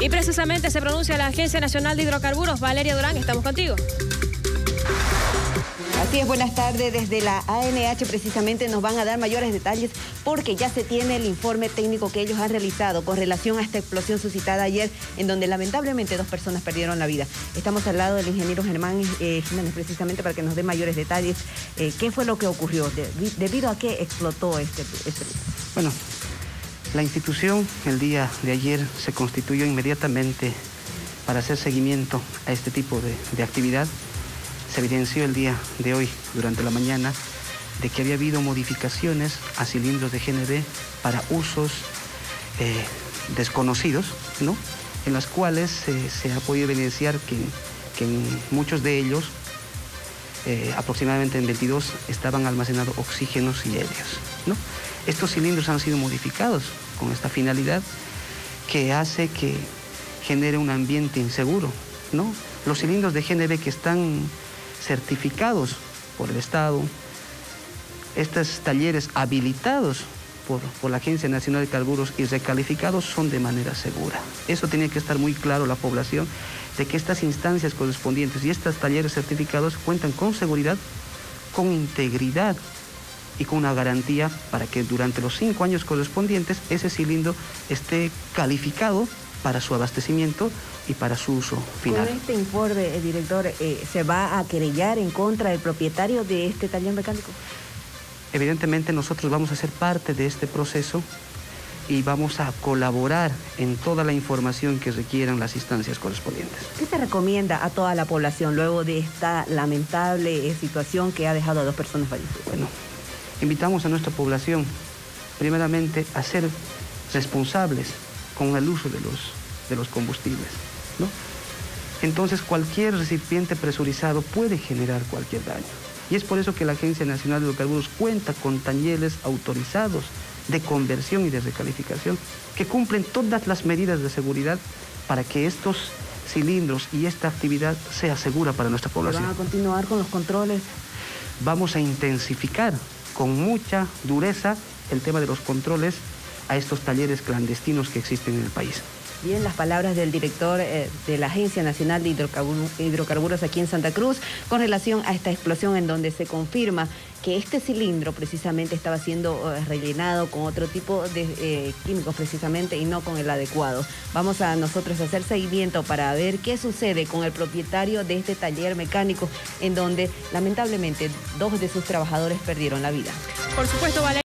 Y precisamente se pronuncia la Agencia Nacional de Hidrocarburos. Valeria Durán, estamos contigo. Así es, buenas tardes. Desde la ANH precisamente nos van a dar mayores detalles porque ya se tiene el informe técnico que ellos han realizado con relación a esta explosión suscitada ayer en donde lamentablemente 2 personas perdieron la vida. Estamos al lado del ingeniero Germán Jiménez precisamente para que nos dé mayores detalles. ¿Qué fue lo que ocurrió? ¿Debido a qué explotó este? Bueno, la institución el día de ayer se constituyó inmediatamente para hacer seguimiento a este tipo de actividad. Se evidenció el día de hoy, durante la mañana, de que había habido modificaciones a cilindros de GNV para usos desconocidos, ¿no? En las cuales se ha podido evidenciar que en muchos de ellos, aproximadamente en 22, estaban almacenados oxígenos y helios, ¿no? Estos cilindros han sido modificados con esta finalidad que hace que genere un ambiente inseguro, ¿no? Los cilindros de GNV que están certificados por el Estado, estos talleres habilitados por la Agencia Nacional de Hidrocarburos y recalificados son de manera segura. Eso tiene que estar muy claro a la población, de que estas instancias correspondientes y estos talleres certificados cuentan con seguridad, con integridad y con una garantía para que durante los 5 años correspondientes ese cilindro esté calificado para su abastecimiento y para su uso final. Con este informe, director, ¿se va a querellar en contra del propietario de este taller mecánico? Evidentemente nosotros vamos a ser parte de este proceso y vamos a colaborar en toda la información que requieran las instancias correspondientes. ¿Qué se recomienda a toda la población luego de esta lamentable situación que ha dejado a 2 personas fallecidas? Bueno, invitamos a nuestra población primeramente a ser responsables con el uso de los combustibles, ¿no? Entonces cualquier recipiente presurizado puede generar cualquier daño. Y es por eso que la Agencia Nacional de Hidrocarburos cuenta con talleres autorizados de conversión y de recalificación que cumplen todas las medidas de seguridad para que estos cilindros y esta actividad sea segura para nuestra población. ¿Van a continuar con los controles? Vamos a intensificar con mucha dureza el tema de los controles a estos talleres clandestinos que existen en el país. Bien, las palabras del director de la Agencia Nacional de Hidrocarburos aquí en Santa Cruz con relación a esta explosión en donde se confirma que este cilindro precisamente estaba siendo rellenado con otro tipo de químicos precisamente y no con el adecuado. Vamos a nosotros a hacer seguimiento para ver qué sucede con el propietario de este taller mecánico en donde lamentablemente 2 de sus trabajadores perdieron la vida. Por supuesto, Valeria.